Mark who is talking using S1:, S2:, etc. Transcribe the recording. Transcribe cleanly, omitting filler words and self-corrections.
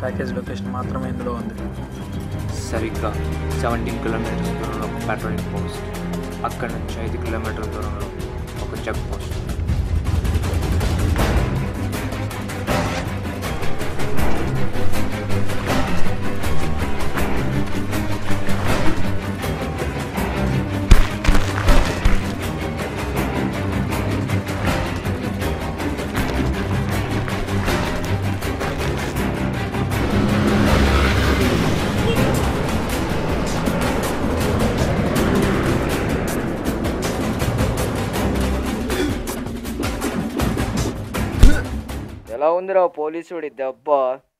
S1: Package location మాత్రమే ఇందులో ఉంది.
S2: సరిగ్గా 17 కిలోమీటర్స్ దూరంలో ఒక పెట్రోలింగ్ పోస్ట్, అక్కడ నుంచి 5 కిలోమీటర్ల దూరంలో ఒక చెక్ పోస్ట్.
S3: ఎలా ఉందిరా పోలీసుడి దెబ్బ?